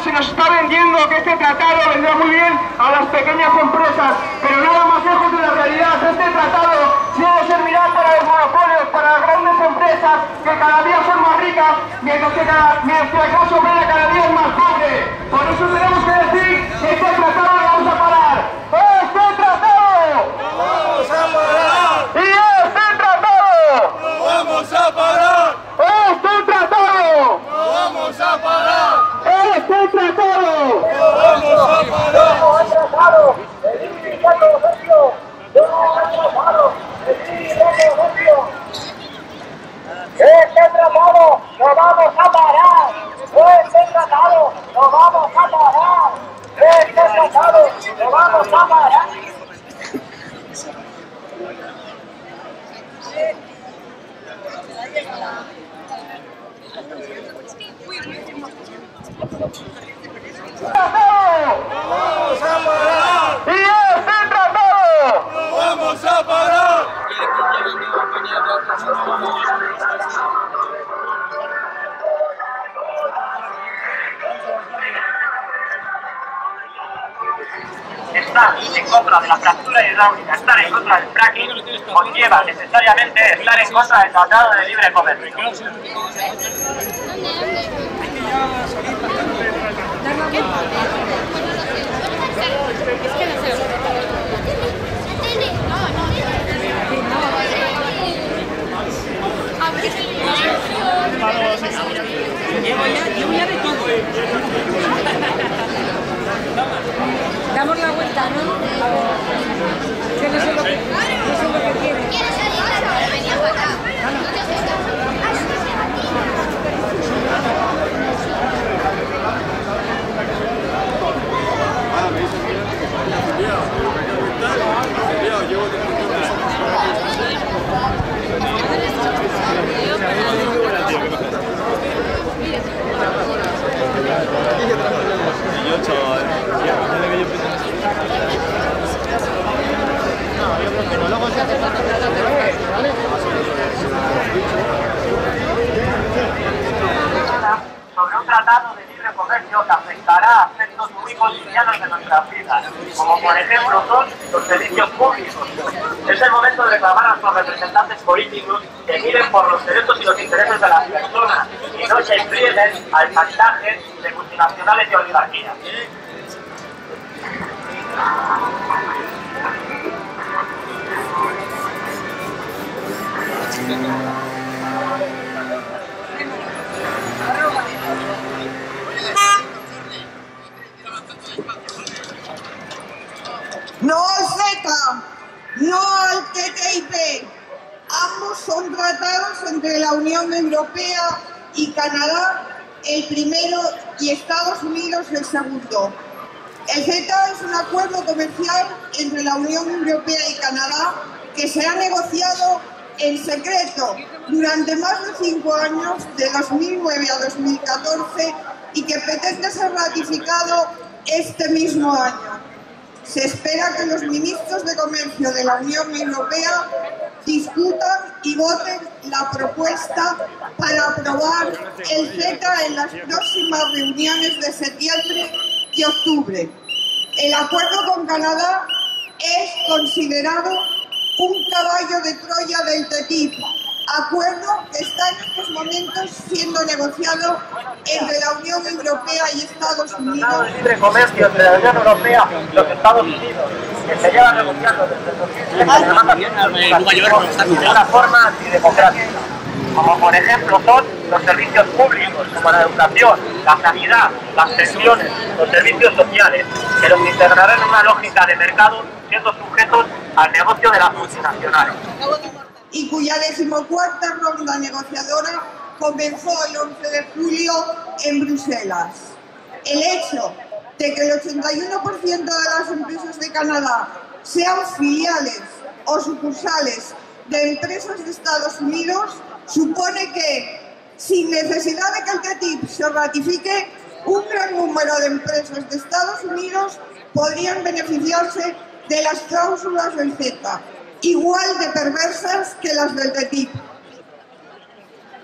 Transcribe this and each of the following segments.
se nos está vendiendo que este tratado vendrá muy bien a las pequeñas empresas, pero nada más lejos de la realidad. Este tratado solo servirá para los monopolios, para las grandes empresas que cada día son más ricas, mientras que la clase obrera cada día es más pobre. Por eso tenemos que decir que este tratado lo vamos a parar. ¡Este tratado! ¡Lo vamos a parar! ¡Y este tratado! ¡Lo vamos a parar! ¡Este tratado! ¡Lo vamos a parar! ¡Este tratado! ¡Lo vamos a parar! ¡Lo han tratado! ¡El sindicato socio! ¡Lo han tratado! ¡El sindicato socio! ¡Este tratado! ¡Lo vamos a parar! ¡Este tratado! ¡Lo vamos a parar! ¡Este tratado! ¡Lo vamos a parar! ¡Tratado! ¡Lo vamos a parar! ¡Y este tratado! ¡Lo vamos a parar! Estar en contra de la fractura hidráulica, estar en contra del fracking, conlleva necesariamente estar en contra del Tratado de Libre Comercio. Llevo ya de todo. Damos la vuelta, ¿no? Que no sé lo que quiere. Sobre un tratado de libre comercio que afectará a aspectos muy cotidianos de nuestras vidas, como por ejemplo son los servicios públicos. Es el momento de reclamar a nuestros representantes políticos que miren por los derechos y los intereses de las personas y no se inclinen al chantaje de multinacionales y oligarquías. No al CETA, no al TTIP. Ambos son tratados entre la Unión Europea y Canadá, el primero, y Estados Unidos, el segundo. El CETA es un acuerdo comercial entre la Unión Europea y Canadá que se ha negociado en secreto durante más de 5 años, de 2009 a 2014, y que pretende ser ratificado este mismo año. Se espera que los ministros de Comercio de la Unión Europea discutan y voten la propuesta para aprobar el CETA en las próximas reuniones de septiembre y octubre. El acuerdo con Canadá es considerado un caballo de Troya del TTIP, acuerdo que está en estos momentos siendo negociado entre la Unión Europea y Estados Unidos. Tratado de libre comercio entre la Unión Europea y los Estados Unidos, que se lleva negociando desde el 2013 de una forma antidemocrática, como por ejemplo son los servicios públicos, como la educación, la sanidad, las pensiones, los servicios sociales, que los integrarán en una lógica de mercado, siendo sujetos al negocio de las multinacionales. Y cuya 14ª ronda negociadora comenzó el 11 de julio en Bruselas. El hecho de que el 81% de las empresas de Canadá sean filiales o sucursales de empresas de Estados Unidos supone que, sin necesidad de que el TTIP se ratifique, un gran número de empresas de Estados Unidos podrían beneficiarse de las cláusulas del CETA, igual de perversas que las del TTIP.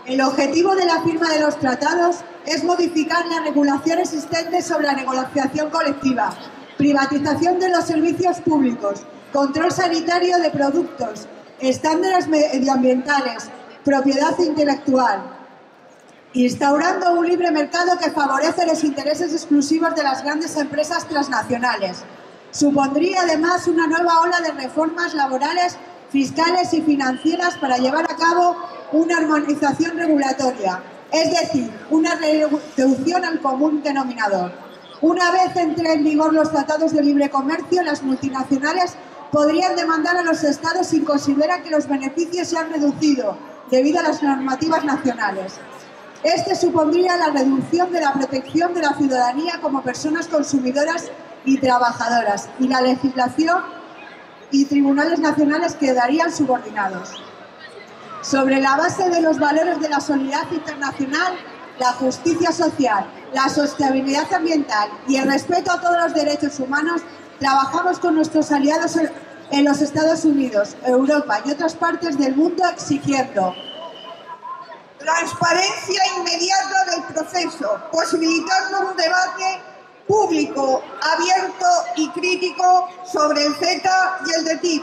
El objetivo de la firma de los tratados es modificar la regulación existente sobre la negociación colectiva, privatización de los servicios públicos, control sanitario de productos, estándares medioambientales, propiedad intelectual, instaurando un libre mercado que favorece los intereses exclusivos de las grandes empresas transnacionales. Supondría además una nueva ola de reformas laborales, fiscales y financieras para llevar a cabo una armonización regulatoria, es decir, una reducción al común denominador. Una vez entren en vigor los tratados de libre comercio, las multinacionales podrían demandar a los Estados si consideran que los beneficios se han reducido debido a las normativas nacionales. Este supondría la reducción de la protección de la ciudadanía como personas consumidoras y trabajadoras, y la legislación y tribunales nacionales quedarían subordinados. Sobre la base de los valores de la solidaridad internacional, la justicia social, la sostenibilidad ambiental y el respeto a todos los derechos humanos, trabajamos con nuestros aliados en los Estados Unidos, Europa y otras partes del mundo exigiendo transparencia inmediata del proceso, posibilitando un debate público, abierto y crítico sobre el CETA y el TTIP.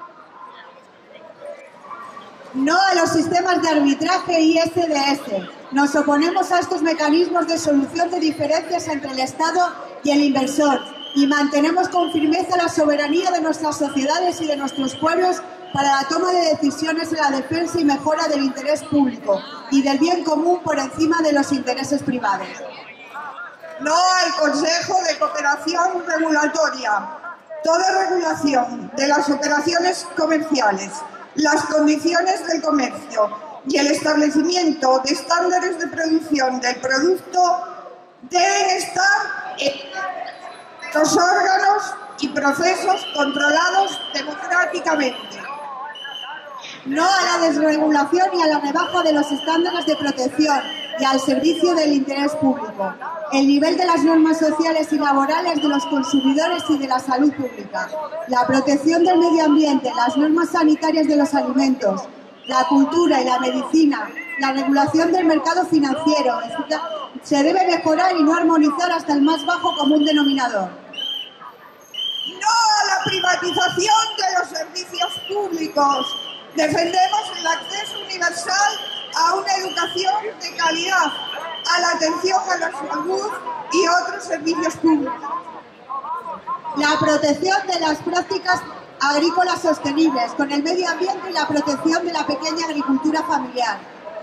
No a los sistemas de arbitraje y ISDS. Nos oponemos a estos mecanismos de solución de diferencias entre el Estado y el inversor y mantenemos con firmeza la soberanía de nuestras sociedades y de nuestros pueblos para la toma de decisiones en la defensa y mejora del interés público y del bien común por encima de los intereses privados. No al Consejo de Cooperación Regulatoria. Toda regulación de las operaciones comerciales, las condiciones del comercio y el establecimiento de estándares de producción del producto deben estar en los órganos y procesos controlados democráticamente. No a la desregulación y a la rebaja de los estándares de protección y al servicio del interés público. El nivel de las normas sociales y laborales de los consumidores y de la salud pública. La protección del medio ambiente, las normas sanitarias de los alimentos, la cultura y la medicina, la regulación del mercado financiero, etc. Se debe mejorar y no armonizar hasta el más bajo común denominador. No a la privatización de los servicios públicos. Defendemos el acceso universal a una educación de calidad, a la atención a la salud y otros servicios públicos. La protección de las prácticas agrícolas sostenibles con el medio ambiente y la protección de la pequeña agricultura familiar.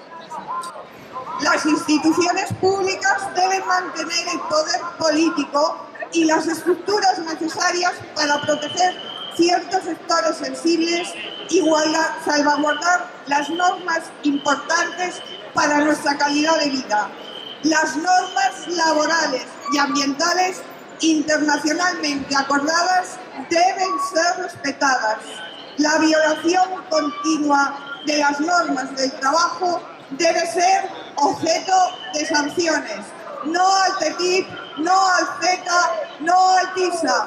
Las instituciones públicas deben mantener el poder político y las estructuras necesarias para proteger ciertos sectores sensibles y salvaguardar las normas importantes para nuestra calidad de vida. Las normas laborales y ambientales internacionalmente acordadas deben ser respetadas. La violación continua de las normas del trabajo debe ser objeto de sanciones. No al TTIP, no al CETA, no al TISA.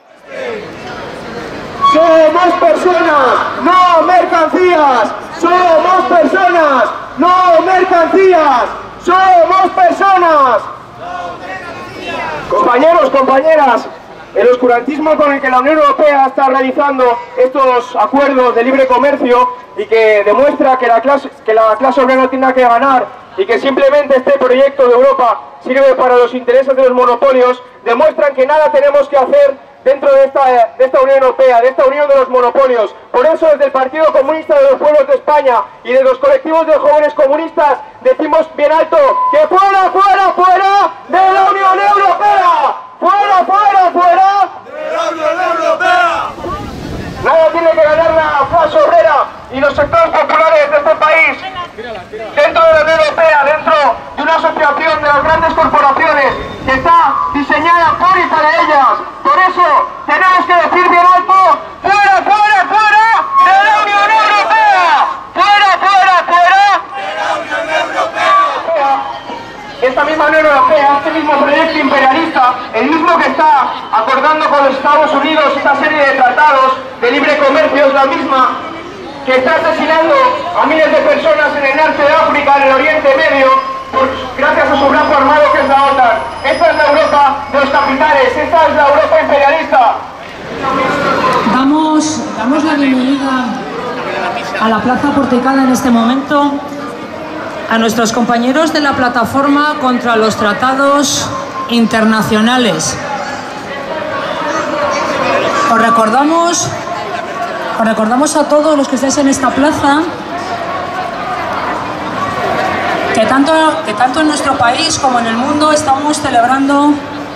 Somos personas, no mercancías. Somos personas, no mercancías. Somos personas. Compañeros, compañeras, el oscurantismo con el que la Unión Europea está realizando estos acuerdos de libre comercio y que demuestra que la clase obrera no tiene nada que ganar y que simplemente este proyecto de Europa sirve para los intereses de los monopolios, demuestran que nada tenemos que hacer dentro de esta Unión Europea, de esta unión de los monopolios. Por eso desde el Partido Comunista de los Pueblos de España y de los colectivos de jóvenes comunistas decimos bien alto que fuera, fuera, fuera de la Unión Europea. ¡Fuera, fuera, fuera de la Unión Europea! Nada tiene que ganar la clase obrera y los sectores populares de este país dentro de la Unión Europea, dentro de una asociación de las grandes corporaciones que está diseñada por y para ellas. Por eso tenemos que decir bien alto: ¡fuera, fuera, fuera de la Unión Europea! ¡Fuera, fuera, fuera de la Unión Europea! Esta misma Unión Europea, este mismo proyecto imperialista, el mismo que está acordando con los Estados Unidos esta serie de tratados de libre comercio, es la misma que está asesinando a miles de personas en el norte de África, en el Oriente Medio, gracias a su brazo armado que es la OTAN. Esta es la Europa de los capitales, esta es la Europa imperialista. Damos la bienvenida a la Plaza Porticada en este momento a nuestros compañeros de la Plataforma contra los Tratados Internacionales. Os recordamos a todos los que estáis en esta plaza que tanto en nuestro país como en el mundo estamos celebrando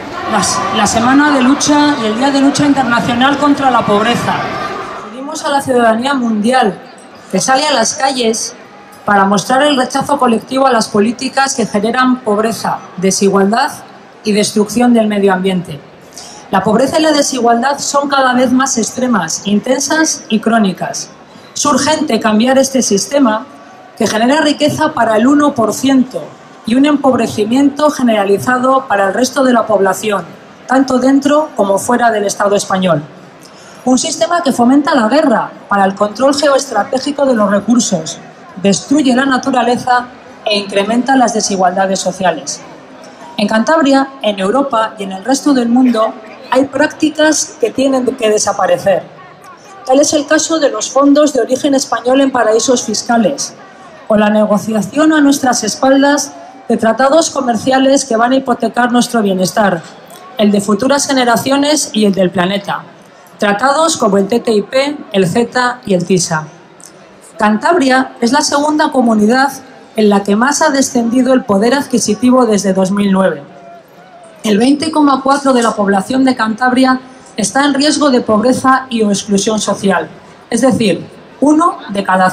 la Semana de Lucha y el Día de Lucha Internacional contra la Pobreza. Unimos a la ciudadanía mundial que sale a las calles para mostrar el rechazo colectivo a las políticas que generan pobreza, desigualdad y destrucción del medio ambiente. La pobreza y la desigualdad son cada vez más extremas, intensas y crónicas. Es urgente cambiar este sistema que genera riqueza para el 1% y un empobrecimiento generalizado para el resto de la población, tanto dentro como fuera del Estado español. Un sistema que fomenta la guerra para el control geoestratégico de los recursos, destruye la naturaleza e incrementa las desigualdades sociales. En Cantabria, en Europa y en el resto del mundo hay prácticas que tienen que desaparecer. Tal es el caso de los fondos de origen español en paraísos fiscales o la negociación a nuestras espaldas de tratados comerciales que van a hipotecar nuestro bienestar, el de futuras generaciones y el del planeta. Tratados como el TTIP, el CETA y el TISA. Cantabria es la segunda comunidad en la que más ha descendido el poder adquisitivo desde 2009. El 20,4% de la población de Cantabria está en riesgo de pobreza y o exclusión social, es decir, 1 de cada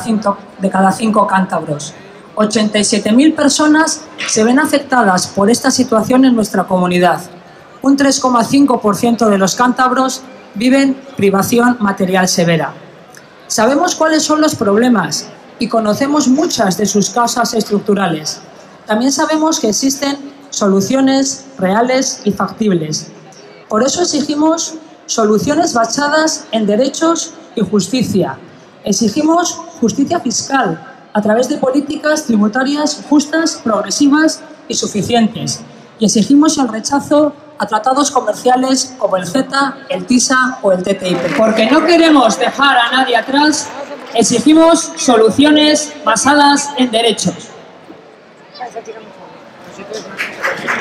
5 cántabros. 87.000 personas se ven afectadas por esta situación en nuestra comunidad. Un 3,5% de los cántabros viven privación material severa. Sabemos cuáles son los problemas y conocemos muchas de sus causas estructurales. También sabemos que existen soluciones reales y factibles. Por eso exigimos soluciones basadas en derechos y justicia. Exigimos justicia fiscal a través de políticas tributarias justas, progresivas y suficientes. Y exigimos el rechazo a tratados comerciales como el CETA, el TISA o el TTIP. Porque no queremos dejar a nadie atrás, exigimos soluciones basadas en derechos.